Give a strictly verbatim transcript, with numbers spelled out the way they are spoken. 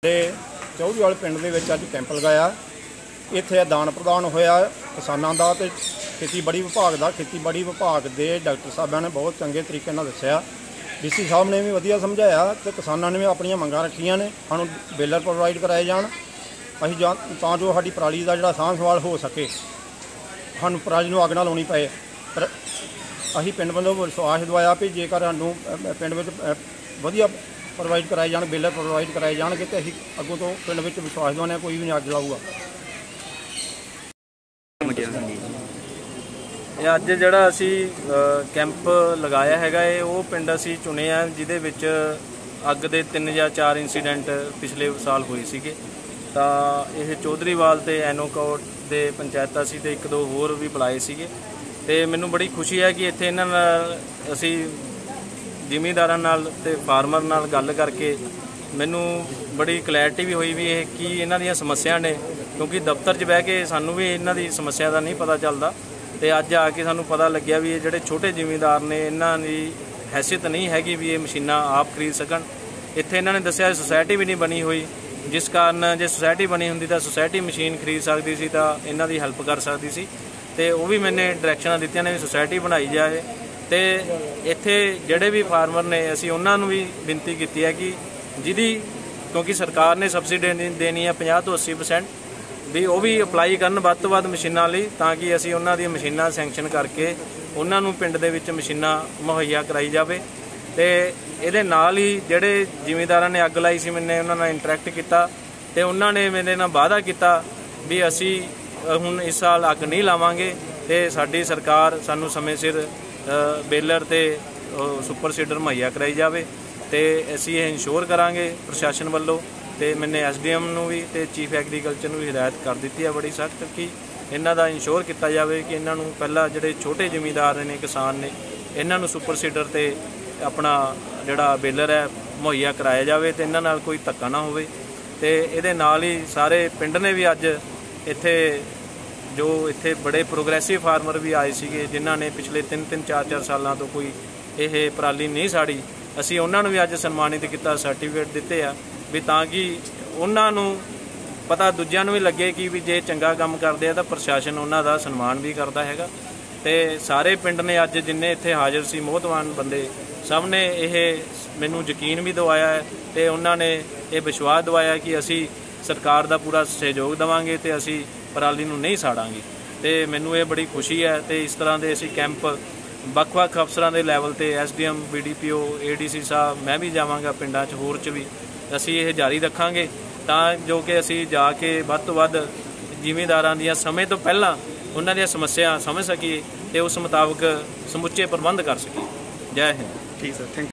चौधरीवाल पिंड दे विच अज कैंप लगाया। इत्थे दान प्रदान होया किसानां दा ते खेतीबाड़ी विभाग का खेतीबाड़ी विभाग के डॉक्टर साहबां ने बहुत चंगे तरीके नाल दस्सिया। डी सी साहब ने भी वधिया समझाया तो किसानों ने भी अपनियां मंगां रखियां ने, सानूं बेलर प्रोवाइड कराए जाण असीं जां तां जो साडी पराली का जिहड़ा साਂਭ संभाल हो सके, सानूं पराली नूं अग ना लाउणी पए। पर असीं पिंड वालों विश्वास दवाया भी जेकर सानूं पिंड विच वधिया प्रोवाइड कराए जाण, बेलर प्रोवाइड कराए जाणगे तो असीं अगों तो पिंड विच विश्वास दवाने कोई भी नहीं अग लाऊगा। अज जिहड़ा असी कैंप लगाया हैगा है वो पिंड असी चुने आ जिहदे विच अग दे तीन या चार इंसीडेंट पिछले साल होए सीगे। तां इह चौधरीवाल ते एनोकोट दे पंचायत असी ते एक दो होर भी बुलाए सीगे। ते मैनूं बड़ी खुशी है कि इत्थे इन्हां नाल असी जिमीदारां नाल ते फार्मर नाल गल करके मैनूं बड़ी क्लैरिटी भी हुई भी कि इन्हां दीयां समस्या ने, क्योंकि दफ्तर च बह के सानूं भी इन्हां दी समस्या दा नहीं पता चलदा। तो अज आके सानूं पता लग्या भी ये जोड़े छोटे जिमीदार ने इन्हां दी हैसियत नहीं हैगी भी ये मशीनां आप खरीद सकन। इत्थे इन्हां ने दस्सिया सोसाइटी भी नहीं बनी हुई, जिस कारण जे सोसाइटी बनी हुंदी तां सोसाइटी मशीन खरीद सकदी सी तां इन्हां दी हैल्प कर सकदी सी। ते वो भी मैंने डायरैक्शनां दित्तियां ने भी सोसाइटी बनाई जाए। तो इत्थे जिहड़े भी फार्मर ने असीं उन्हां नूं भी विनती कीती है कि जिहदी क्योंकि सरकार ने सबसिडी देनी है पचास तो अस्सी परसेंट भी वो भी अपलाई करन वध तो वध मशीनां लई, तां कि असीं उन्हां दी मशीनां सैंक्शन करके उन्हां नूं पिंड दे विच मशीनां मुहैया कराई जावे। ते इहदे नाल ही जिहड़े जिमीदारां ने अग लाई सी मैंने उन्हां नाल इंटरैक्ट कीता ते उन्हां ने मेरे नाल वादा कीता भी असीं हुण इस साल अग नहीं लावांगे ते साडी सरकार सानूं समय सिर बेलर ते सुपर सीडर मुहैया कराई जावे। ते असीं इह इंश्योर करांगे प्रशासन वल्लों। तो मैंने एस डी एम नूं भी ते चीफ एग्रीकल्चर नूं भी हिदायत कर दी है बड़ी सख्त कि इन्हां दा इंश्योर किया जाए कि इन्हां नूं पहला जिहड़े छोटे जिमीदार ने किसान ने इन्हां नूं सुपर सीडर ते अपना जिहड़ा बेलर है मुहैया कराया जाए तो इन्हां नाल कोई धक्का ना होवे। ते इहदे नाल ही सारे पिंड ने भी अज इत्थे जो इत्थे बड़े प्रोग्रेसिव फार्मर भी आए सीगे जिन्हां ने पिछले तीन तीन चार चार सालों तो कोई यह पराली नहीं साड़ी, असीं उन्हां नूं भी अज सन्मानित किया, सर्टिफिकेट दिते आ भी तां कि उन्हां नूं पता दूजिਆਂ ਨੂੰ भी लगे कि भी जे चंगा काम करते हैं तो प्रशासन उन्हां दा सन्मान भी करता हैगा। ते सारे पिंड ने अज जिन्ने इत्थे हाजिर सी मोहतवान बंदे सब ने यह मैनूं यकीन भी दवाया है ते उन्हां ने यह विश्वास दवाया कि असी सरकार का पूरा सहयोग देवांगे ते असी पराली नूं नहीं साड़ांगे। ते मैनूं ये बड़ी खुशी है। तो इस तरह के असी कैंप ਵੱਖ-ਵੱਖ अफसरां दे लैवल ते S D M B D P O A D C साहब मैं भी जावांगा पिंडां च होर च भी असी ये जारी रखांगे तां जो कि असी जाके वध तो वध जिमीदारां दियां समय तो पहलां उन्हां दियां समस्या समझ सकीए ते उस मुताबक समुचे प्रबंध कर सकीए। जय हिंद। ठीक सर, थैंक